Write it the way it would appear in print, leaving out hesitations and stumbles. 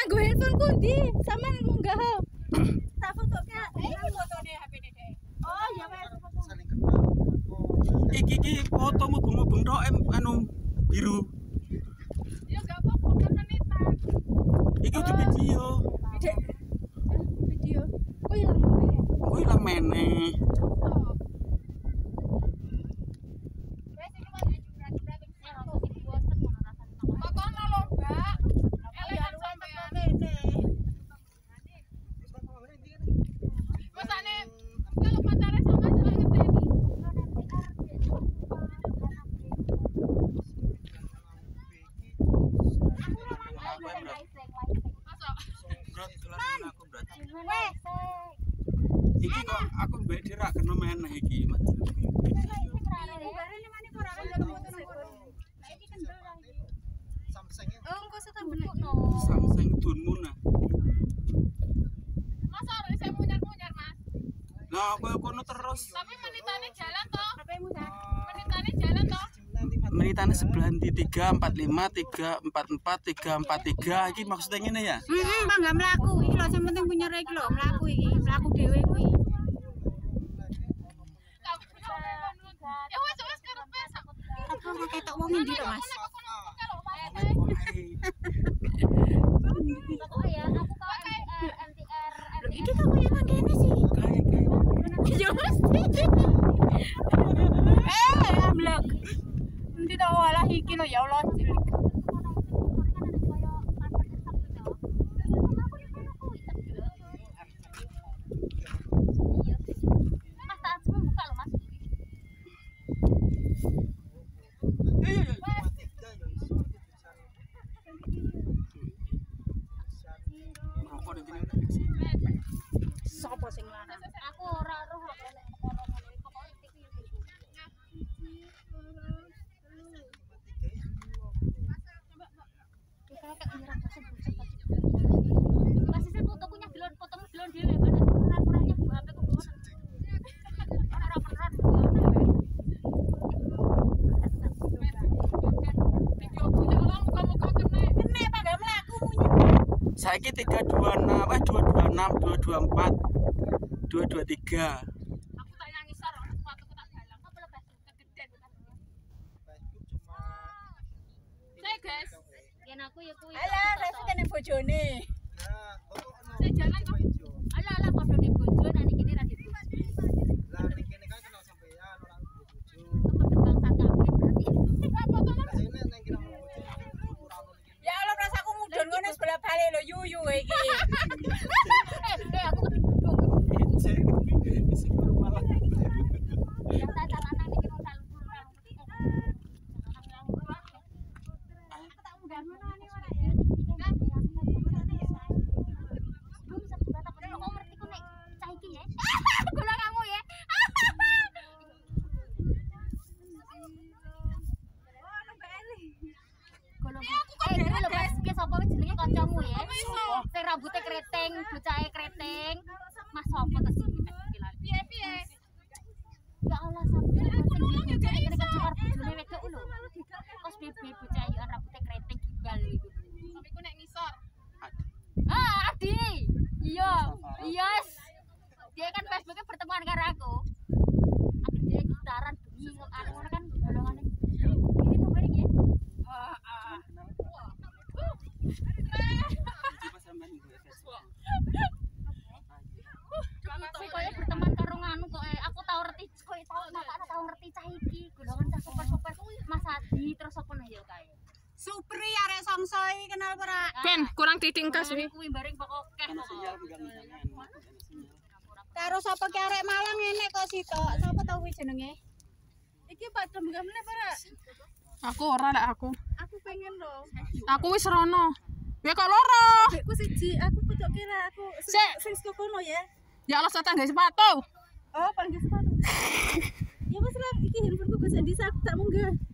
nganggo handphoneku ndi? Sampeyan munggah ho. Tak fotoke. Fotone HP-ne Dek. Oh, ya wes. Saling kenal. Iki foto mubeng-mubeng tok anu biru. Ya enggak apa-apa kan menitan. Iki di video. Dek. Video. Kok ilang meneh? Kok ilang meneh? Iki kok aku mbek dirak kena meneh iki, Mas. Samsung dunmu nah. Mas ora saya munyar-munyar, Mas. Lah koyo kono terus. Tapi menitane jalan toh. Menitane jalan toh. Menitane sebelah ndi 345 344 343 iki maksudnya ngene ya? Mangga mlaku iki lho sing penting punya rek lho mlaku iki mlaku dhewe kuwi. Ya wes karepe sak. Apa kok ketok wong ndi to Mas? Oh ya, aku kok NTR. Iki kok koyo nang kene sih. Ya mesti. Amlok. Nanti tak olah iki lho ya Allah. Mas tak semua buka loh, Mas. Rokok di sini. Sopo sing lanang? Aku ora roh kok nek pokoke iki. Masih fotoku nyadilon, fotomu dilon dhewe mana ukurannya gua HP ku bawa. Ora peran video punya Allah muka-muka kene apa gak mlaku munyet. Saiki 326 224 223. Aku tak nyanyi sor, sepatuku tak galang. Apa lepas kegeden kan. Saya guys, yen aku ya kuwi. Alah, rasa kene bojone. Saya jalan kok. Alah padha di bojo nang iki ra di bojo. Lah ning kene kan kenal sampean orang bojo. Terbang sak kabeh berarti. Apa to, Mas? Sene nang kira bojo. Ya Allah rasaku mudun ngono sebelah balik lho yuyu iki. Aku keduduk. Ya tak lanang iki nang salur. Aku tak munggah ngono ane ora ya. Bisa dibatak kok ngerti ku nek cah iki ya. Gula kamu ya. Aku kok sapa wis jenenge kancamu ya? Sing rambutnya kreteng, bocahe kreteng. Mas sapa to sing piye-piye? Ya Allah sampe sing bojone kene kecekar bojone wedok lho. Kos bebe bocah yo rambutnya kreteng gimbal iku. Tapi ku nek ngisor. Adi. Iya. Yes. Dia kan Facebooknya berteman karo aku. Akhirnya dia gitaran bengi kok ngono kan golongane. Ini kok bareng ya? Pokoknya berteman karo nganu kok aku tau ngerti kok makane tau ngerti cah iki golongan cah super-super Mas Adi terus apa nih ya kae Supri arek songsoi kenal ora? Ben, kurang ditingkas kuwi kuwi bareng pokok keh Karo sapa ki arek Malang ngene kok sitok. Sapa tau kuwi jenenge? iki padha munggah meneh ora Aku ora lek aku. aku pengen lho Aku wis rono. Ya kok loro. adekku siji aku kudu kira aku sing kono ya Ya Allah satang gawe sepatu. oh panggil sepatu ya wis lah iki handphoneku gak bisa aku tak munggah